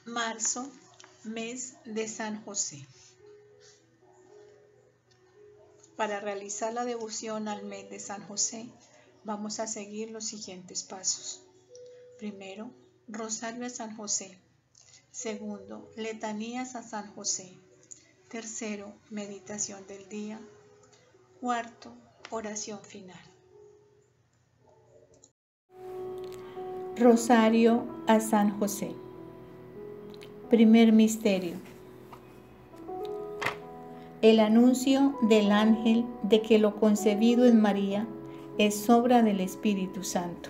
Marzo, mes de San José. Para realizar la devoción al mes de San José, vamos a seguir los siguientes pasos. Primero, rosario a San José. Segundo, letanías a San José. Tercero, meditación del día. Cuarto, oración final. Rosario a San José. Primer misterio. El anuncio del ángel de que lo concebido en María es obra del Espíritu Santo.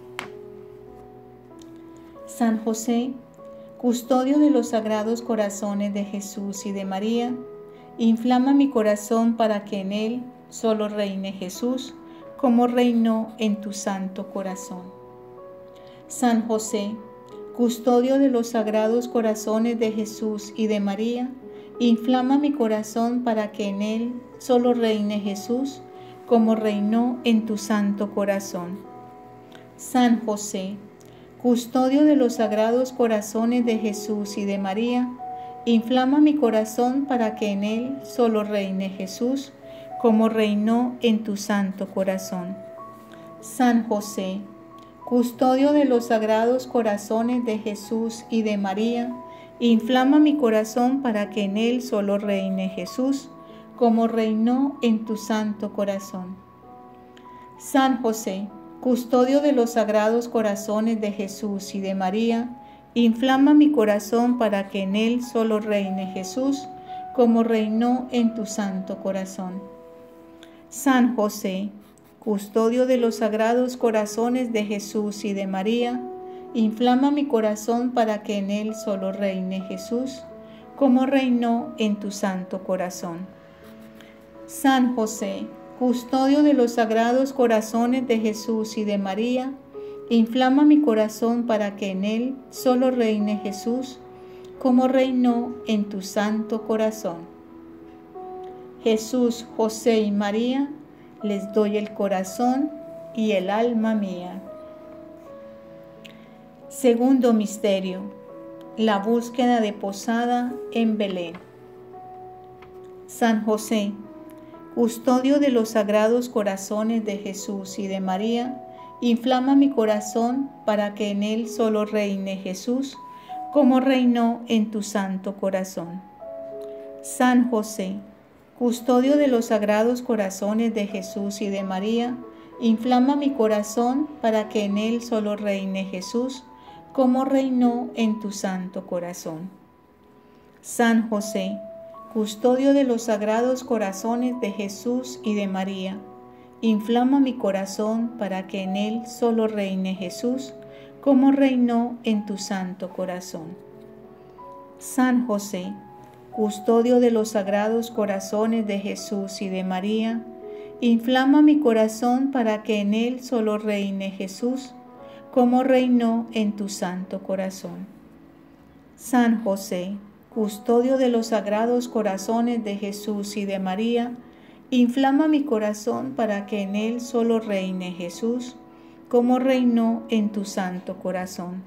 San José, custodio de los sagrados corazones de Jesús y de María, inflama mi corazón para que en él solo reine Jesús, como reinó en tu santo corazón. San José, custodio de los sagrados corazones de Jesús y de María, inflama mi corazón para que en él solo reine Jesús, como reinó en tu santo corazón. San José, custodio de los sagrados corazones de Jesús y de María, inflama mi corazón para que en él solo reine Jesús, como reinó en tu santo corazón. San José, custodio de los sagrados corazones de Jesús y de María, inflama mi corazón para que en él solo reine Jesús, como reinó en tu santo corazón. San José, custodio de los sagrados corazones de Jesús y de María, inflama mi corazón para que en él solo reine Jesús, como reinó en tu santo corazón. San José, custodio de los sagrados corazones de Jesús y de María, inflama mi corazón para que en él solo reine Jesús, como reinó en tu santo corazón. San José, custodio de los sagrados corazones de Jesús y de María, inflama mi corazón para que en él solo reine Jesús, como reinó en tu santo corazón. Jesús, José y María, les doy el corazón y el alma mía. Segundo misterio, la búsqueda de posada en Belén. San José, custodio de los sagrados corazones de Jesús y de María, inflama mi corazón para que en él solo reine Jesús, como reinó en tu santo corazón. San José, custodio de los sagrados corazones de Jesús y de María, inflama mi corazón para que en él solo reine Jesús, como reinó en tu santo corazón. San José, custodio de los sagrados corazones de Jesús y de María, inflama mi corazón para que en él solo reine Jesús, como reinó en tu santo corazón. San José, custodio de los sagrados corazones de Jesús y de María, inflama mi corazón para que en él solo reine Jesús, como reinó en tu santo corazón. San José, custodio de los sagrados corazones de Jesús y de María, inflama mi corazón para que en él solo reine Jesús, como reinó en tu santo corazón.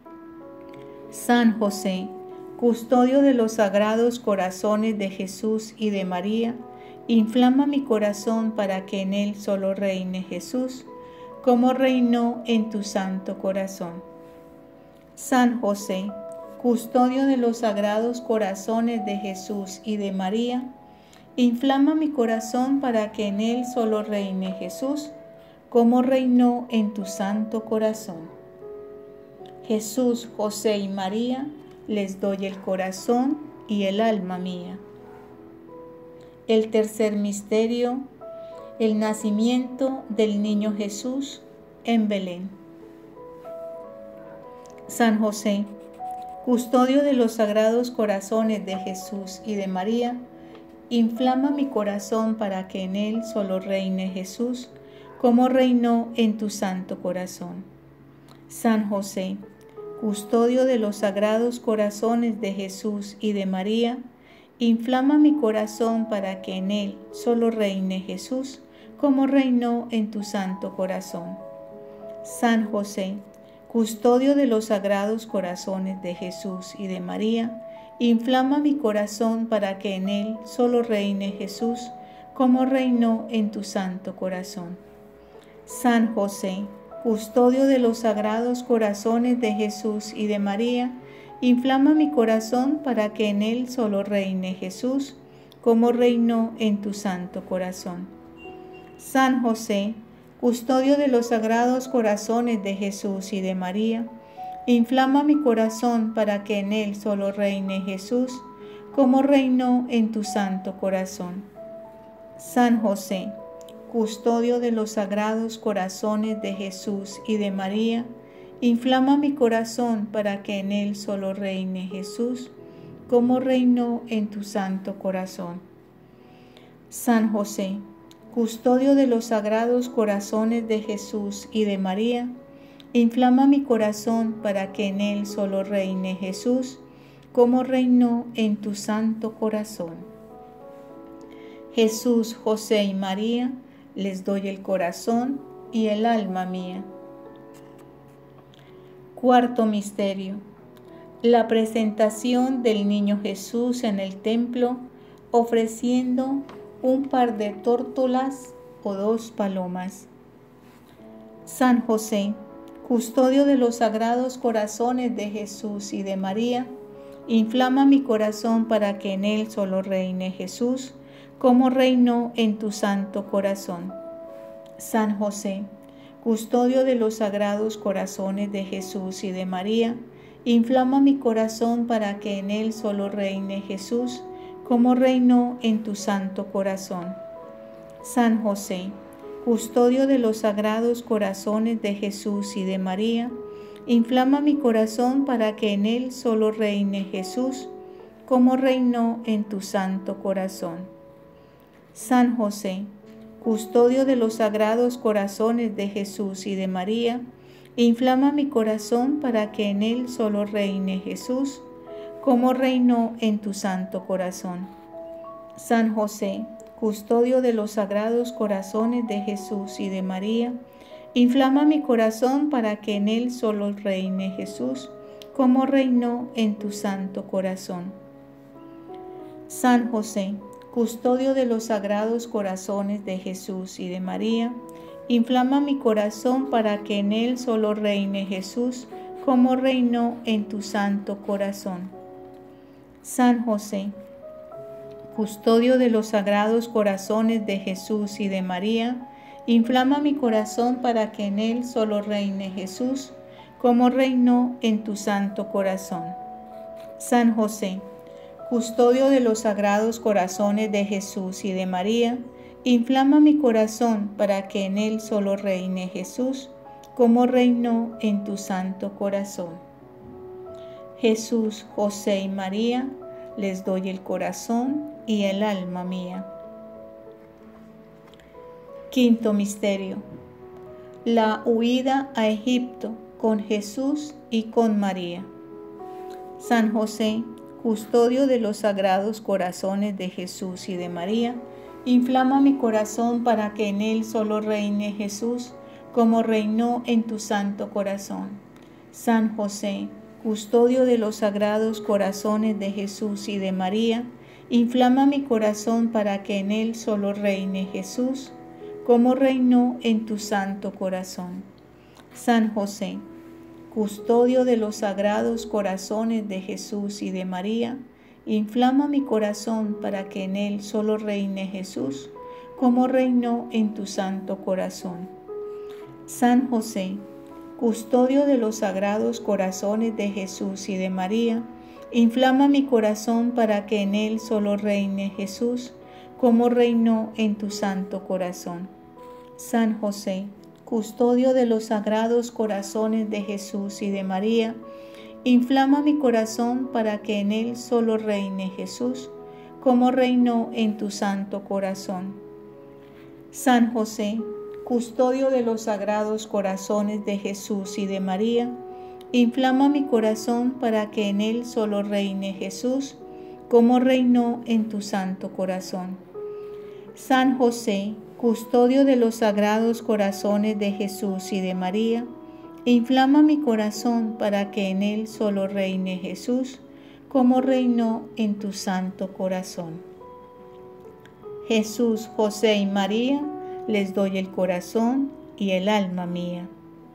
San José, custodio de los sagrados corazones de Jesús y de María, inflama mi corazón para que en él solo reine Jesús, como reinó en tu santo corazón. San José, custodio de los sagrados corazones de Jesús y de María, inflama mi corazón para que en él solo reine Jesús, como reinó en tu santo corazón. Jesús, José y María, les doy el corazón y el alma mía. El tercer misterio, el nacimiento del niño Jesús en Belén. San José, custodio de los sagrados corazones de Jesús y de María, inflama mi corazón para que en él solo reine Jesús, como reinó en tu santo corazón. San José, custodio de los sagrados corazones de Jesús y de María, inflama mi corazón para que en él solo reine Jesús, como reinó en tu santo corazón. San José, custodio de los sagrados corazones de Jesús y de María, inflama mi corazón para que en él solo reine Jesús, como reinó en tu santo corazón. San José, custodio de los sagrados corazones de Jesús y de María, inflama mi corazón para que en él solo reine Jesús, como reinó en tu santo corazón. San José, custodio de los sagrados corazones de Jesús y de María, inflama mi corazón para que en él solo reine Jesús, como reinó en tu santo corazón. San José, custodio de los sagrados corazones de Jesús y de María, inflama mi corazón para que en él solo reine Jesús, como reinó en tu santo corazón. San José, custodio de los sagrados corazones de Jesús y de María, inflama mi corazón para que en él solo reine Jesús, como reinó en tu santo corazón. Jesús, José y María, les doy el corazón y el alma mía. Cuarto misterio: la presentación del niño Jesús en el templo, ofreciendo un par de tórtolas o 2 palomas. San José, custodio de los sagrados corazones de Jesús y de María, inflama mi corazón para que en él solo reine Jesús, como reinó en tu santo corazón. San José, custodio de los sagrados corazones de Jesús y de María, inflama mi corazón para que en él solo reine Jesús, como reinó en tu santo corazón. San José, custodio de los sagrados corazones de Jesús y de María, inflama mi corazón para que en él solo reine Jesús, como reinó en tu santo corazón. San José, custodio de los sagrados corazones de Jesús y de María, inflama mi corazón para que en él solo reine Jesús, como reinó en tu santo corazón. San José, custodio de los sagrados corazones de Jesús y de María, inflama mi corazón para que en él solo reine Jesús, como reinó en tu santo corazón. San José, custodio de los sagrados corazones de Jesús y de María, inflama mi corazón para que en él solo reine Jesús, como reinó en tu santo corazón. San José, custodio de los sagrados corazones de Jesús y de María, inflama mi corazón para que en él solo reine Jesús, como reinó en tu santo corazón. San José, custodio de los sagrados corazones de Jesús y de María, inflama mi corazón para que en él solo reine Jesús, como reinó en tu santo corazón. Jesús, José y María, les doy el corazón y el alma mía. Quinto misterio: la huida a Egipto con Jesús y con María. San José, custodio de los sagrados corazones de Jesús y de María, inflama mi corazón para que en él solo reine Jesús, como reinó en tu santo corazón. San José, custodio de los sagrados corazones de Jesús y de María, inflama mi corazón para que en él solo reine Jesús, como reinó en tu santo corazón. San José, custodio de los sagrados corazones de Jesús y de María, inflama mi corazón para que en él solo reine Jesús, como reinó en tu santo corazón. San José, custodio de los sagrados corazones de Jesús y de María, inflama mi corazón para que en él solo reine Jesús, como reinó en tu santo corazón. San José, custodio de los sagrados corazones de Jesús y de María, inflama mi corazón para que en él solo reine Jesús, como reinó en tu santo corazón. San José, custodio de los sagrados corazones de Jesús y de María, inflama mi corazón para que en él solo reine Jesús, como reinó en tu santo corazón. San José, custodio de los sagrados corazones de Jesús y de María, Inflama mi corazón para que en él solo reine Jesús, como reinó en tu santo corazón. Jesús, José y María, les doy el corazón y el alma mía.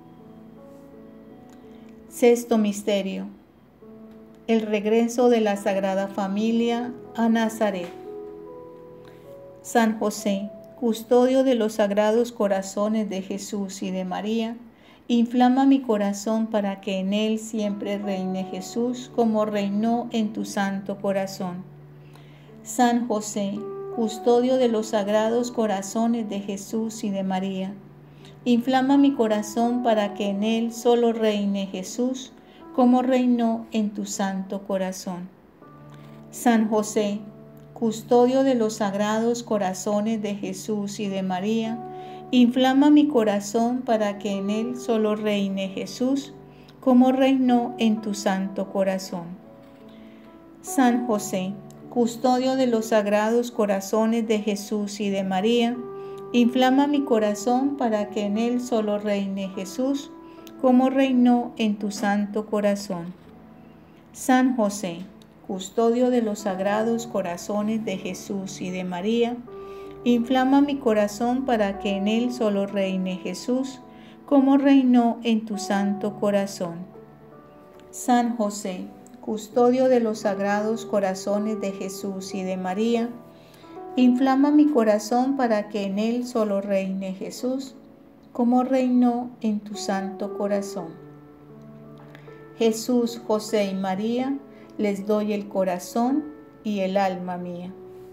Sexto misterio: el regreso de la Sagrada Familia a Nazaret. San José, custodio de los sagrados corazones de Jesús y de María, inflama mi corazón para que en él siempre reine Jesús, como reinó en tu santo corazón. San José, custodio de los sagrados corazones de Jesús y de María, inflama mi corazón para que en él solo reine Jesús, como reinó en tu santo corazón. San José, custodio de los sagrados corazones de Jesús y de María, inflama mi corazón para que en él solo reine Jesús, como reinó en tu santo corazón. San José, custodio de los sagrados corazones de Jesús y de María, inflama mi corazón para que en él solo reine Jesús, como reinó en tu santo corazón. San José, custodio de los sagrados corazones de Jesús y de María, inflama mi corazón para que en él solo reine Jesús, como reinó en tu santo corazón. San José, custodio de los sagrados corazones de Jesús y de María, inflama mi corazón para que en él solo reine Jesús, como reinó en tu santo corazón. Jesús, José y María, les doy el corazón y el alma mía.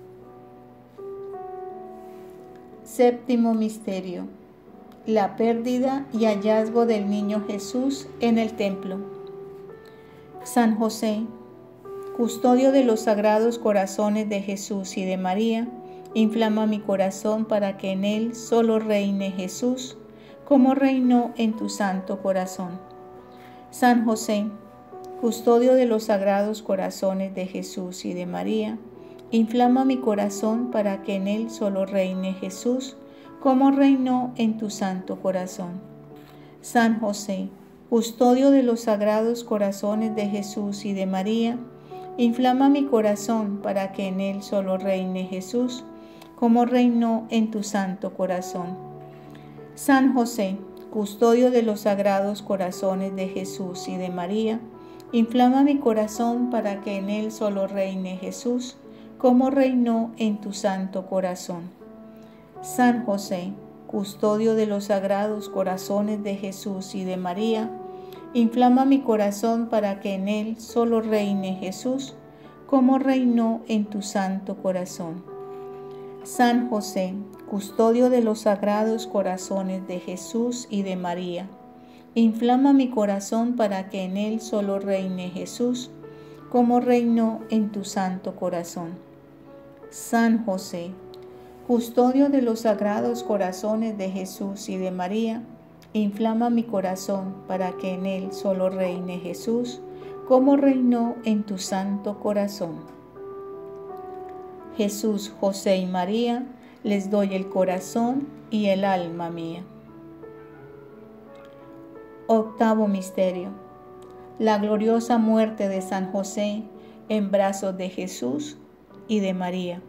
Séptimo misterio: la pérdida y hallazgo del niño Jesús en el templo. San José, custodio de los sagrados corazones de Jesús y de María, inflama mi corazón para que en él solo reine Jesús, como reinó en tu santo corazón. San José, custodio de los sagrados corazones de Jesús y de María, inflama mi corazón para que en él solo reine Jesús, como reinó en tu santo corazón. San José, custodio de los sagrados corazones de Jesús y de María, inflama mi corazón para que en él solo reine Jesús, como reinó en tu santo corazón. San José, custodio de los sagrados corazones de Jesús y de María, inflama mi corazón para que en él solo reine Jesús, como reinó en tu santo corazón. San José, custodio de los sagrados corazones de Jesús y de María, inflama mi corazón para que en él solo reine Jesús, como reinó en tu santo corazón. San José, custodio de los sagrados corazones de Jesús y de María, inflama mi corazón para que en él solo reine Jesús, como reinó en tu santo corazón. San José, custodio de los sagrados corazones de Jesús y de María, inflama mi corazón para que en él solo reine Jesús, como reinó en tu santo corazón. Jesús, José y María, les doy el corazón y el alma mía. Octavo misterio: la gloriosa muerte de San José en brazos de Jesús y de María.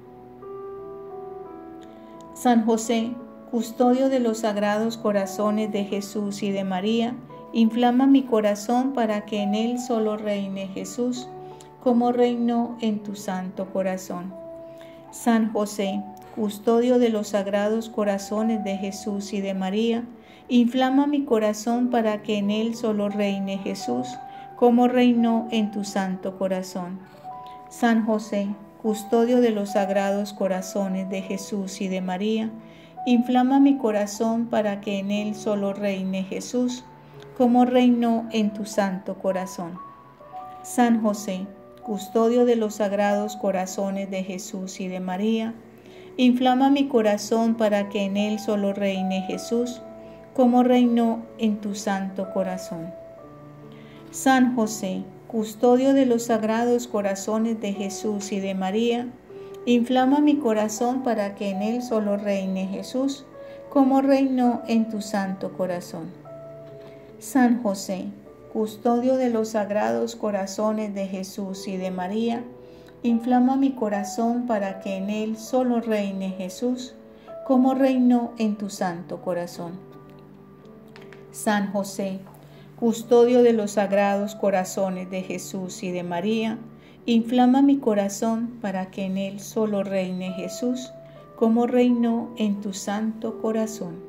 San José, custodio de los sagrados corazones de Jesús y de María, inflama mi corazón para que en él solo reine Jesús, como reinó en tu santo corazón. San José, custodio de los sagrados corazones de Jesús y de María, inflama mi corazón para que en él solo reine Jesús, como reinó en tu santo corazón. San José, custodio de los sagrados corazones de Jesús y de María, inflama mi corazón para que en él solo reine Jesús, como reinó en tu santo corazón. San José, custodio de los sagrados corazones de Jesús y de María, inflama mi corazón para que en él solo reine Jesús, como reinó en tu santo corazón. San José, custodio de los sagrados corazones de Jesús y de María, inflama mi corazón para que en él solo reine Jesús, como reinó en tu santo corazón. San José, custodio de los sagrados corazones de Jesús y de María, inflama mi corazón para que en él solo reine Jesús, como reinó en tu santo corazón. San José, custodio de los sagrados corazones de Jesús y de María, inflama mi corazón para que en él solo reine Jesús, como reinó en tu santo corazón.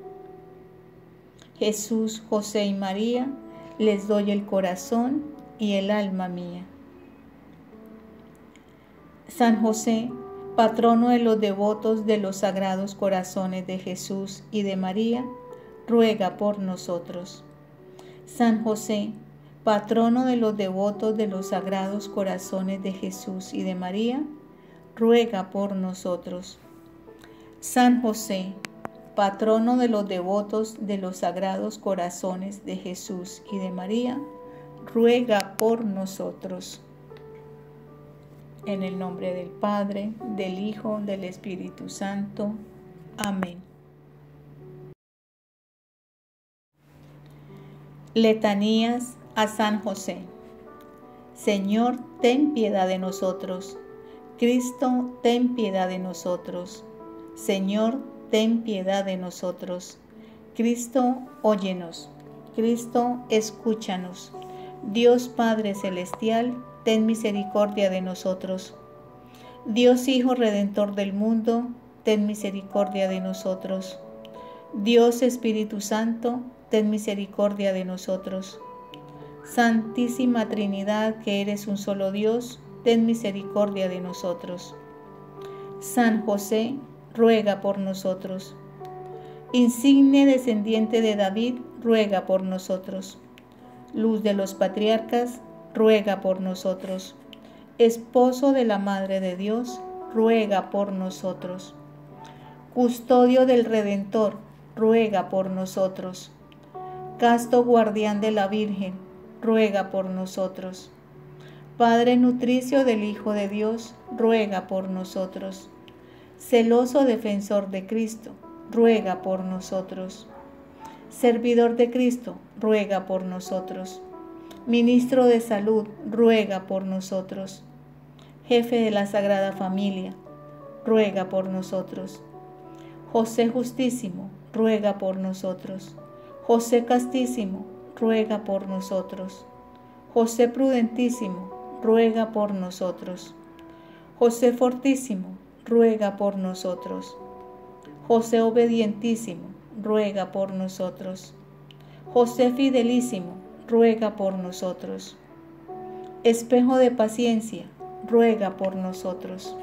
Jesús, José y María, les doy el corazón y el alma mía. San José, patrono de los devotos de los sagrados corazones de Jesús y de María, ruega por nosotros. San José, patrono de los devotos de los sagrados corazones de Jesús y de María, ruega por nosotros. San José, patrono de los devotos de los sagrados corazones de Jesús y de María, ruega por nosotros. En el nombre del Padre, del Hijo, del Espíritu Santo. Amén. Letanías a San José. Señor, ten piedad de nosotros. Cristo, ten piedad de nosotros. Señor, ten piedad de nosotros. Cristo, óyenos. Cristo, escúchanos. Dios Padre Celestial, ten misericordia de nosotros. Dios Hijo Redentor del mundo, ten misericordia de nosotros. Dios Espíritu Santo, ten misericordia de nosotros. Santísima Trinidad, que eres un solo Dios, ten misericordia de nosotros. San José, ruega por nosotros. Insigne descendiente de David, ruega por nosotros. Luz de los patriarcas, ruega por nosotros. Esposo de la Madre de Dios, ruega por nosotros. Custodio del Redentor, ruega por nosotros. Casto guardián de la Virgen, ruega por nosotros. Padre nutricio del Hijo de Dios, ruega por nosotros. Celoso defensor de Cristo, ruega por nosotros. Servidor de Cristo, ruega por nosotros. Ministro de Salud, ruega por nosotros. Jefe de la Sagrada Familia, ruega por nosotros. José Justísimo, ruega por nosotros. José Castísimo, ruega por nosotros. José Prudentísimo, ruega por nosotros. José Fortísimo, ruega por nosotros. José Obedientísimo, ruega por nosotros. José Fidelísimo, ruega por nosotros. Espejo de paciencia, ruega por nosotros.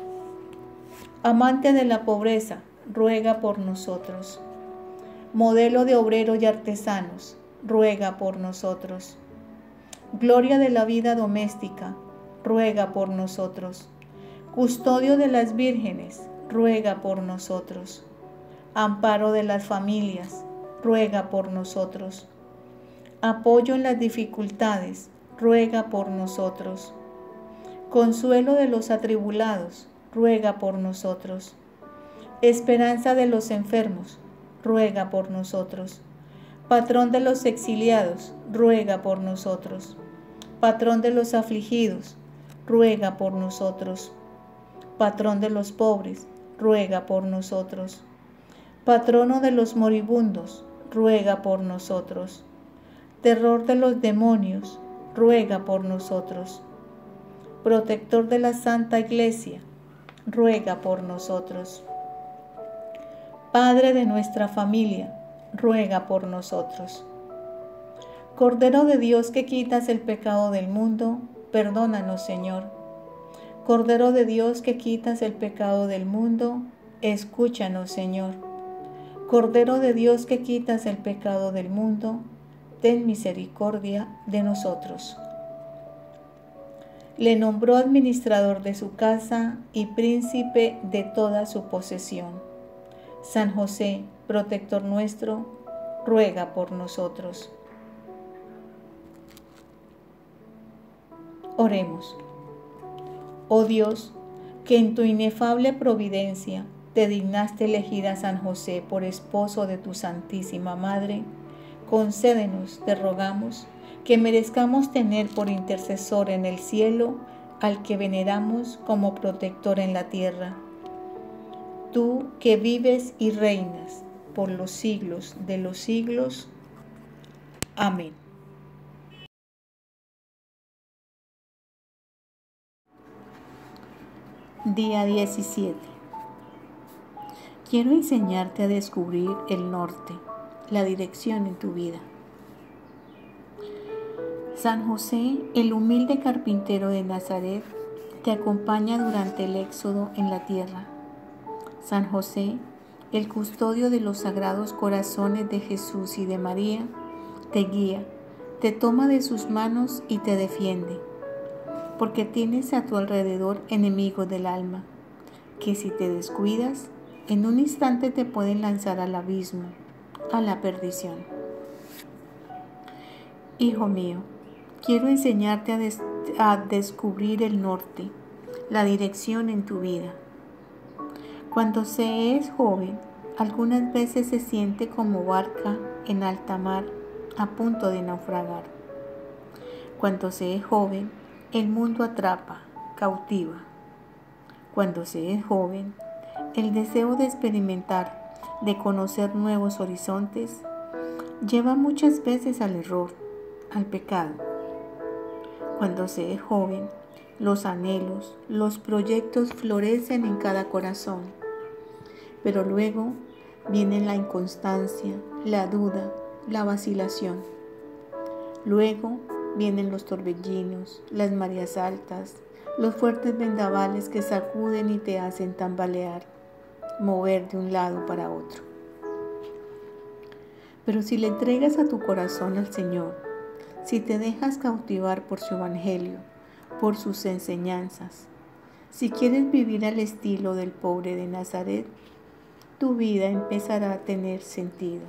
Amante de la pobreza, ruega por nosotros. Modelo de obreros y artesanos, ruega por nosotros. Gloria de la vida doméstica, ruega por nosotros. Custodio de las vírgenes, ruega por nosotros. Amparo de las familias, ruega por nosotros. Apoyo en las dificultades, ruega por nosotros. Consuelo de los atribulados, ruega por nosotros. Esperanza de los enfermos, ruega por nosotros. Patrón de los exiliados, ruega por nosotros. Patrón de los afligidos, ruega por nosotros. Patrón de los pobres, ruega por nosotros. Patrono de los moribundos, ruega por nosotros. Terror de los demonios, ruega por nosotros. Protector de la Santa Iglesia, ruega por nosotros. Padre de nuestra familia, ruega por nosotros. Cordero de Dios que quitas el pecado del mundo, perdónanos, Señor. Cordero de Dios que quitas el pecado del mundo, escúchanos, Señor. Cordero de Dios que quitas el pecado del mundo, ten misericordia de nosotros. Le nombró administrador de su casa y príncipe de toda su posesión. San José, protector nuestro, ruega por nosotros. Oremos. Oh Dios, que en tu inefable providencia te dignaste elegir a San José por esposo de tu Santísima Madre, concédenos, te rogamos, que merezcamos tener por intercesor en el cielo al que veneramos como protector en la tierra. Tú que vives y reinas por los siglos de los siglos. Amén. Día 17. Quiero enseñarte a descubrir el norte, la dirección en tu vida. San José, el humilde carpintero de Nazaret, te acompaña durante el éxodo en la tierra. San José, el custodio de los sagrados corazones de Jesús y de María, te guía, te toma de sus manos y te defiende, porque tienes a tu alrededor enemigos del alma, que si te descuidas, en un instante te pueden lanzar al abismo, a la perdición. Hijo mío, quiero enseñarte a descubrir el norte, la dirección en tu vida. Cuando se es joven, algunas veces se siente como barca en alta mar, a punto de naufragar. Cuando se es joven, el mundo atrapa, cautiva. Cuando se es joven, el deseo de experimentar, de conocer nuevos horizontes, lleva muchas veces al error, al pecado. Cuando se es joven, los anhelos, los proyectos florecen en cada corazón, pero luego viene la inconstancia, la duda, la vacilación. Luego vienen los torbellinos, las mareas altas, los fuertes vendavales que sacuden y te hacen tambalear, mover de un lado para otro. Pero si le entregas a tu corazón al Señor, si te dejas cautivar por su evangelio, por sus enseñanzas, si quieres vivir al estilo del pobre de Nazaret, tu vida empezará a tener sentido.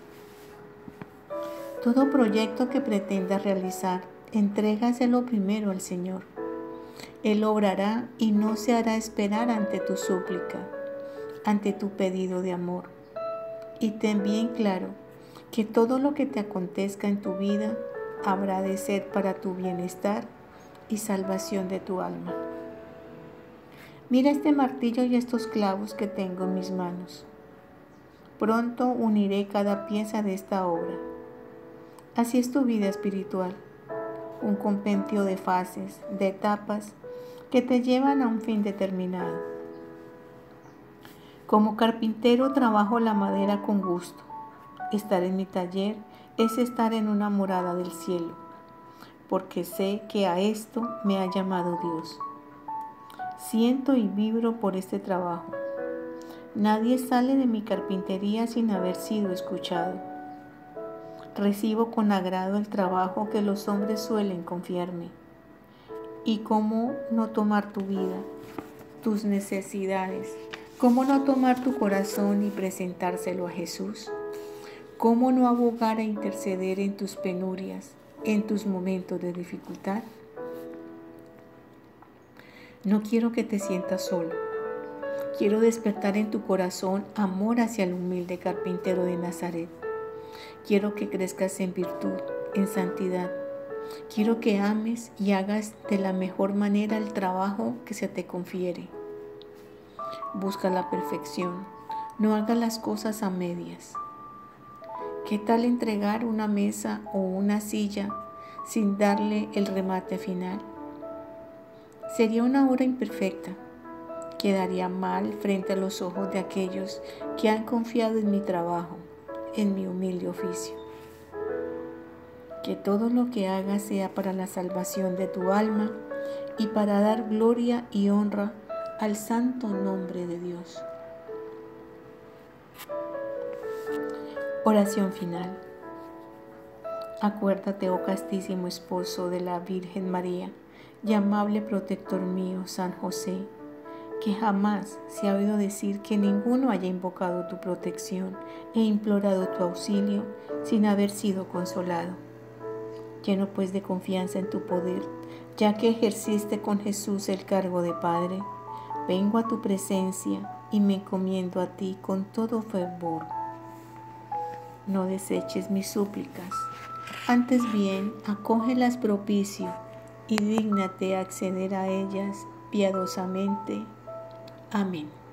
Todo proyecto que pretendas realizar, entrégaselo primero al Señor. Él obrará y no se hará esperar ante tu súplica, ante tu pedido de amor. Y ten bien claro que todo lo que te acontezca en tu vida habrá de ser para tu bienestar y salvación de tu alma. Mira este martillo y estos clavos que tengo en mis manos. Pronto uniré cada pieza de esta obra. Así es tu vida espiritual, un compendio de fases, de etapas que te llevan a un fin determinado. Como carpintero trabajo la madera con gusto. Estar en mi taller es estar en una morada del cielo, porque sé que a esto me ha llamado Dios. Siento y vibro por este trabajo. Nadie sale de mi carpintería sin haber sido escuchado. Recibo con agrado el trabajo que los hombres suelen confiarme. ¿Y cómo no tomar tu vida, tus necesidades? ¿Cómo no tomar tu corazón y presentárselo a Jesús? ¿Cómo no abogar e interceder en tus penurias, en tus momentos de dificultad? No quiero que te sientas solo. Quiero despertar en tu corazón amor hacia el humilde carpintero de Nazaret. Quiero que crezcas en virtud, en santidad. Quiero que ames y hagas de la mejor manera el trabajo que se te confiere. Busca la perfección. No hagas las cosas a medias. ¿Qué tal entregar una mesa o una silla sin darle el remate final? Sería una obra imperfecta. Quedaría mal frente a los ojos de aquellos que han confiado en mi trabajo, en mi humilde oficio. Que todo lo que hagas sea para la salvación de tu alma y para dar gloria y honra al santo nombre de Dios. Oración final. Acuérdate, oh castísimo esposo de la Virgen María y amable protector mío, San José, que jamás se ha oído decir que ninguno haya invocado tu protección e implorado tu auxilio sin haber sido consolado. Lleno pues de confianza en tu poder, ya que ejerciste con Jesús el cargo de Padre, vengo a tu presencia y me encomiendo a ti con todo fervor. no deseches mis súplicas. Antes bien, acógelas propicio y dígnate acceder a ellas piadosamente. Amén.